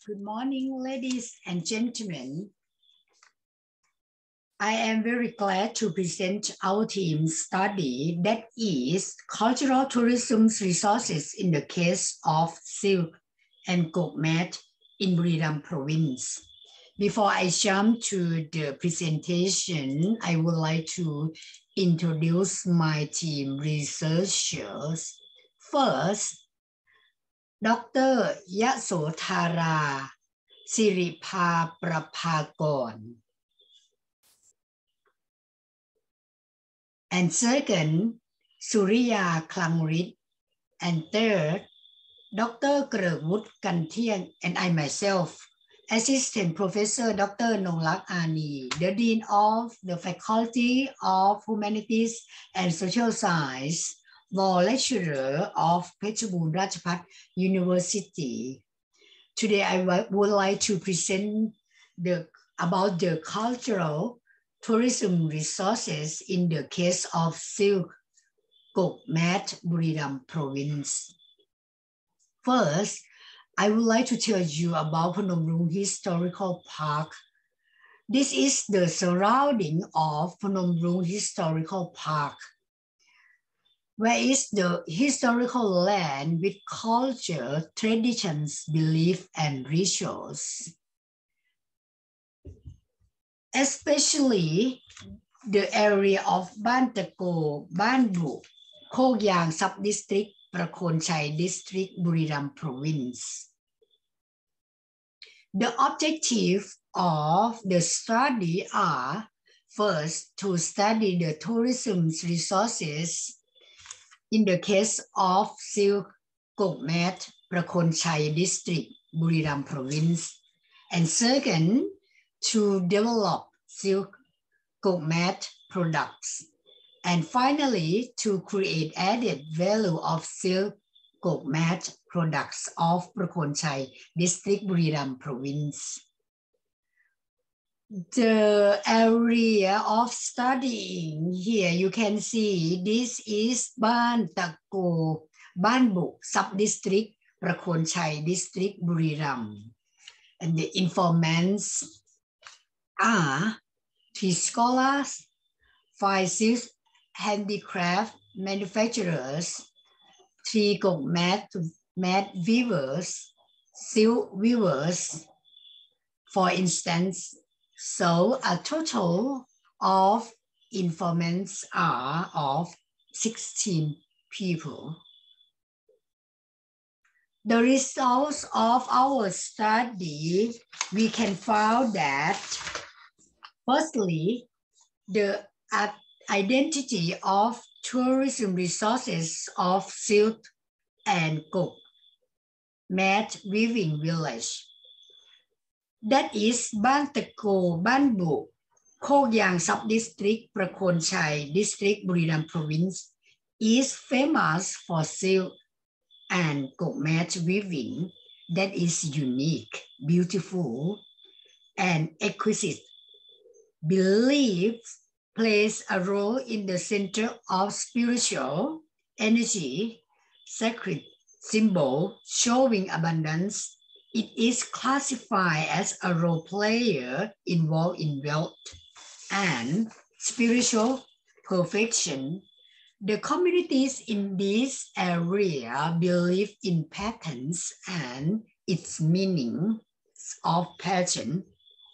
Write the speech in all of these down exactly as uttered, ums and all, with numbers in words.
Good morning, ladies and gentlemen. I am very glad to present our team's study that is cultural tourism resources in the case of silk and gold mat in Buriram province. Before I jump to the presentation, I would like to introduce my team researchers. First, Doctor Yasothara Siripa Prabhakar. And second, Surya Klangrit. And third, Doctor Kerwut Kantian and I myself, Assistant Professor Doctor Nonglak Ani, the Dean of the Faculty of Humanities and Social Science, Law Lecturer of Phetchabun Ratchapat University. Today I would like to present the, about the cultural tourism resources in the case of silk gold mat Buriram province. First, I would like to tell you about Phnom Rung Historical Park. This is the surrounding of Phnom Rung Historical Park, where is the historical land with culture, traditions, belief, and rituals. Especially the area of Ban Tako, Ban Bu, Khok Yang Sub-District, Prakhon Chai District, Buriram Province. The objective of the study are, first, to study the tourism resources in the case of silk gold mat, Prakhon Chai District, Buriram Province. And second, to develop silk gold mat products. And finally, to create added value of silk gold mat products of Prakhon Chai District, Buriram Province. The area of studying here, you can see this is Ban Tako, Ban Bu Sub-District, Prakhon Chai District, Buriram. And the informants are three scholars, five silk handicraft manufacturers, three gold mat, mat weavers, silk weavers, for instance. So a total of informants are of sixteen people. The results of our study, we can find that firstly, the identity of tourism resources of silk and gold mat weaving village. That is Ban Tako, Ban Bu, Khok Yang Sub-District, Prakhon Chai District, Buriram Province, is famous for silk and gold mat weaving that is unique, beautiful, and exquisite. Belief plays a role in the center of spiritual energy, sacred symbol showing abundance. It is classified as a role player involved in wealth and spiritual perfection. The communities in this area believe in patterns and its meaning of pattern.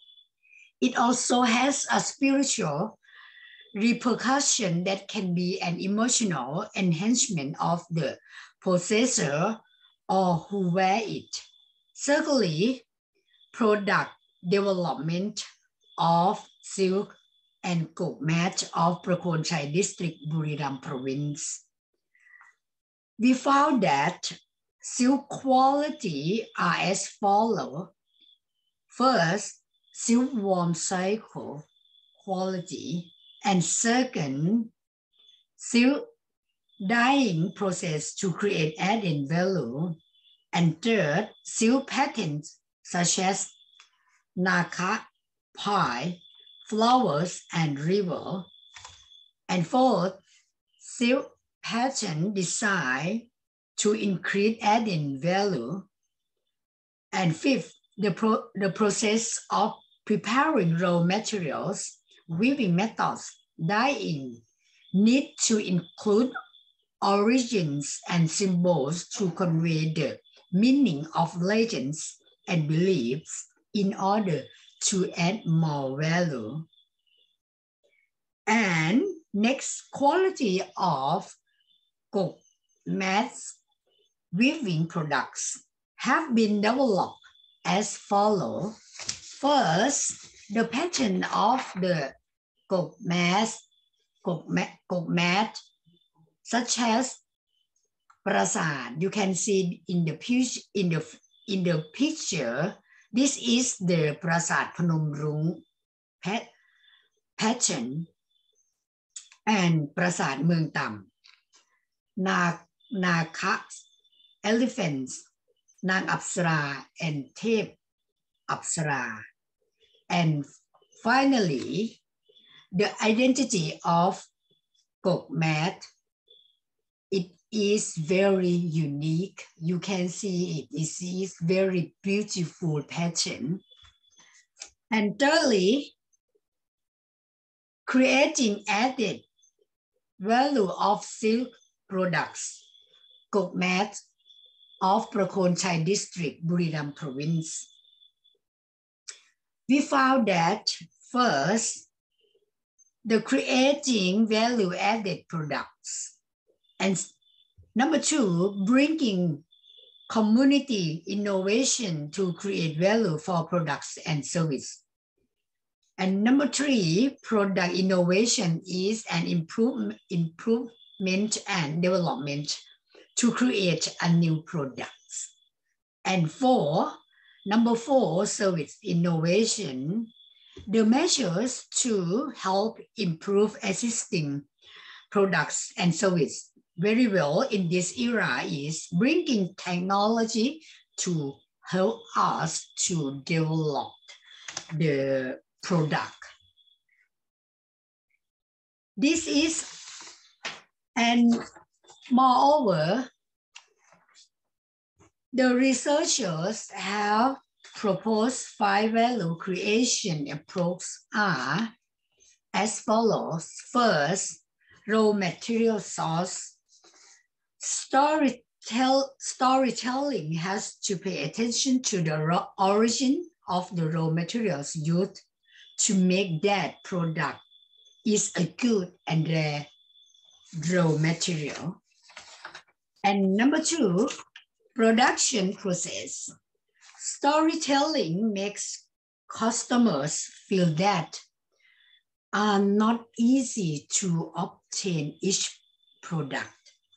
It also has a spiritual repercussion that can be an emotional enhancement of the possessor or who wear it. Secondly, product development of silk and gold mat of Prakhon Chai District, Buriram Province. We found that silk quality are as follows. First, silkworm cycle quality, and second, silk dyeing process to create added value, and third, silk patterns such as naka, pie, flowers, and river, and fourth, silk pattern design to increase added value, and fifth, The, pro the process of preparing raw materials, weaving methods, dyeing need to include origins and symbols to convey the meaning of legends and beliefs in order to add more value. And next, quality of Gok Mat's weaving products have been developed as follows. First, the pattern of the Gok Mat, Gok Mat, Gok Mat, such as Prasad. You can see in the in the in the picture. This is the Prasad Phnom Rung pat, pattern and Prasad Mueang Tam. Na, Naka elephants, Nang Apsara and Tep Apsara. And finally, the identity of Gok Mat, it is very unique. You can see it. It is very beautiful pattern. And thirdly, creating added value of silk products. Gok Mat of Prakhon Chai District, Buriram Province. We found that first, the creating value added products. And number two, bringing community innovation to create value for products and service. And number three, product innovation is an improve, improvement and development to create a new product. And four, number four, service innovation, the measures to help improve existing products and service very well in this era is bringing technology to help us to develop the product. This is, and moreover, the researchers have proposed five value creation approaches are as follows. First, raw material source. Story tell, storytelling has to pay attention to the raw origin of the raw materials used to make that product is a good and rare raw material. And number two, production process. Storytelling makes customers feel that are not easy to obtain each product.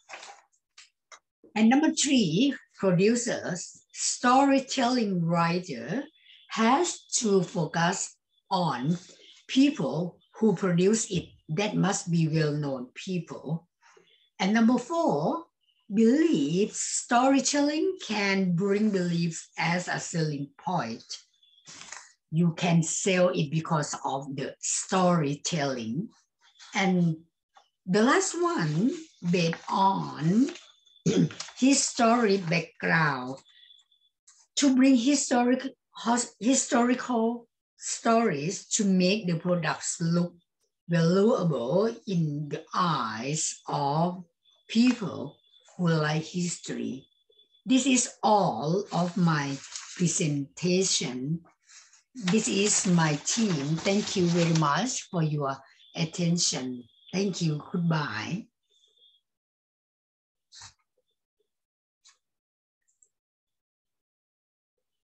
And number three, producers, storytelling writer has to focus on people who produce it. That must be well-known people. And number four, beliefs. Storytelling can bring beliefs as a selling point. You can sell it because of the storytelling. And the last one, based on historic background, to bring historic, historical stories to make the products look valuable in the eyes of people who like history. This is all of my presentation. This is my team. Thank you very much for your attention. Thank you. Goodbye.